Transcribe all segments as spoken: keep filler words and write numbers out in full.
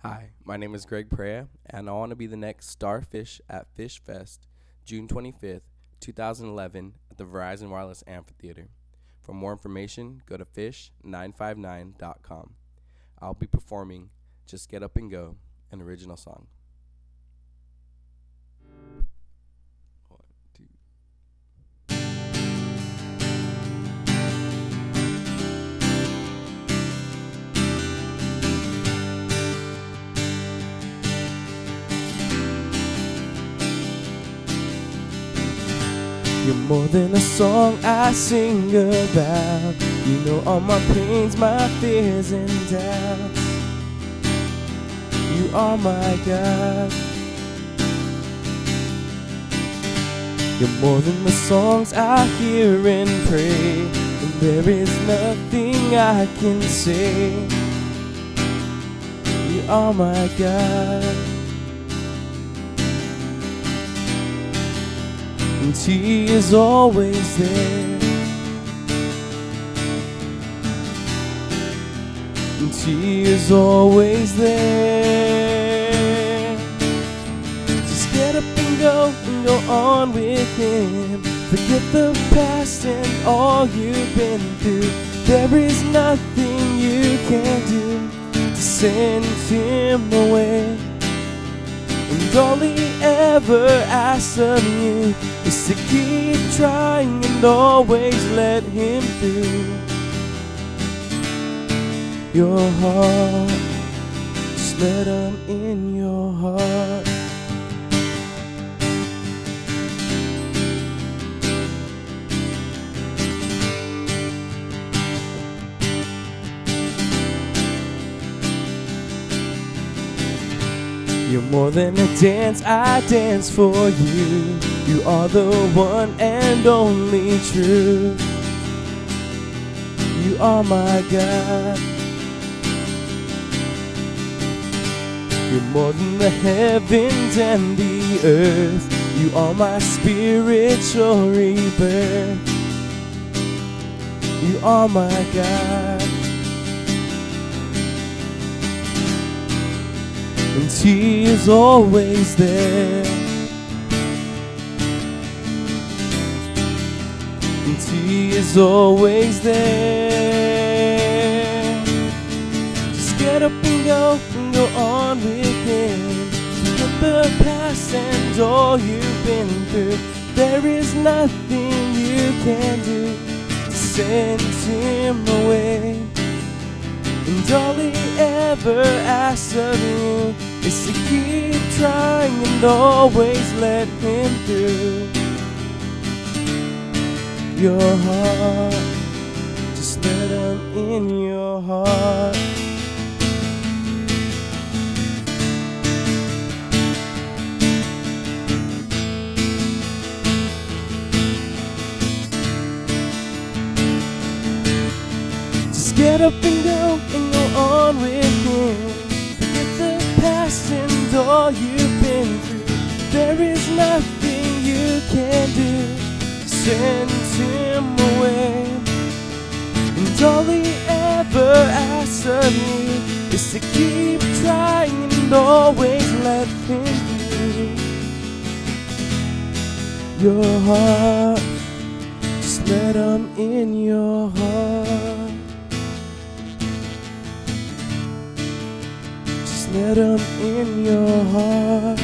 Hi, my name is Greg Perea, and I want to be the next starfish at Fish Fest, June twenty-fifth, two thousand eleven, at the Verizon Wireless Amphitheater. For more information, go to fish nine five nine dot com. I'll be performing Just Get Up and Go, an original song. One, two. You're more than a song I sing about. You know all my pains, my fears and doubts. You are my God. You're more than the songs I hear and pray, and there is nothing I can say. You are my God. And He is always there. And He is always there. Just get up and go and go on with Him. Forget the past and all you've been through. There is nothing you can do to send Him away. And all He ever asks of you is to keep trying and always let Him through your heart. Just let Him in your heart. You're more than a dance, I dance for you. You are the one and only truth. You are my God. You're more than the heavens and the earth. You are my spiritual rebirth. You are my God. And He is always there. And He is always there. Just get up and go and go on with Him. Forget the past and all you've been through. There is nothing you can do to send Him away. And all He ever asks of you is to keep trying and always let Him through your heart. Just let Him in your heart. Just get up and go and go on with Him. Forget the past and all you've been through. There is nothing you can do to send Him away. And all He ever asks of you is to keep trying and always let Him through your heart. Just let Him in your heart. Let Him in your heart.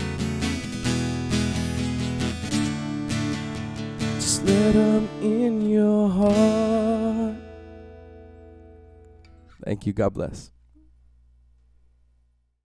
Just let Him in your heart. Thank you. God bless.